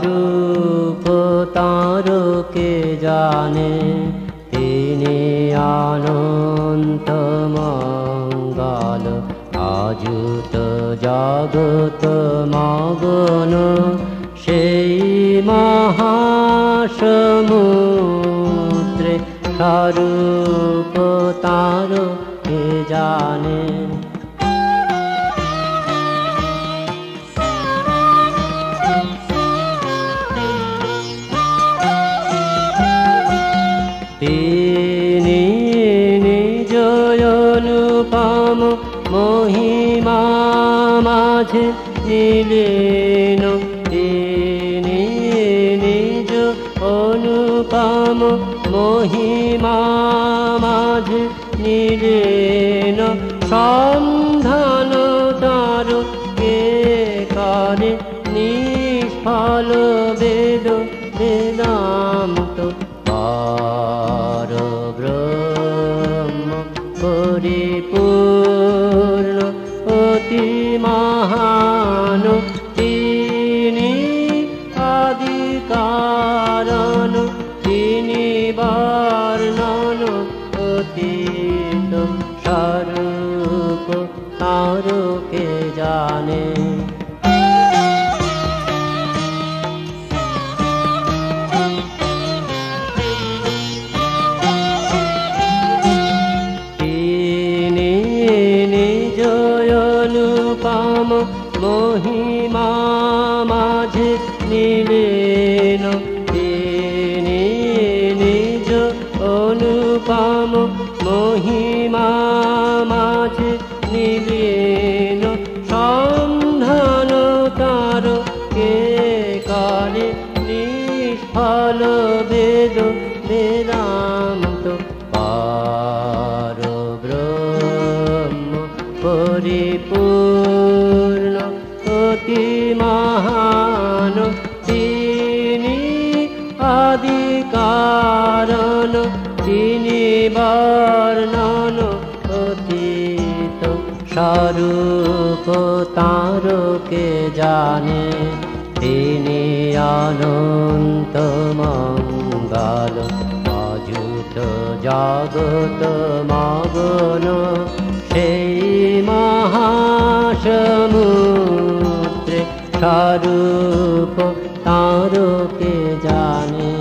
স্বরূপ তার কে জানে, তিনি অনন্ত মঙ্গল অযুত জগত মগন। সেই মহাসমুদ্রে স্বরূপ তার কে জানে। তিনি নিজ অনুপম মহিমা মাঝে নিলেন, তিনি নিজ অনুপম মহিমা মাঝে নিলেন। সন্ধান তার কে করে নিষ্ফল বেদ বেদান্ত। পরব্রহ্ম পরিপূর্ণ অতি মহান, তিনি আদি কারণ, তিনি বর্ণন অতীত। স্বরূপ তার কে জানে। মহিমা মাঝে নিলেন, তিনি নিজ অনুপম মহিমা মাঝে নিলেন। সন্ধান তার কে করে নিষ্ফল বেদ বেদান্ত। পরব্রহ্ম পরিপূর্ণ অতি মহান, তিনি আদি কারণ, তিনি বর্ণন অতীত। স্বরূপ তার কে জানে, তিনি অনন্ত মঙ্গল অযুত জগত মগন। সেই মহাসমুদ্রে স্বরূপ তার কে জানে।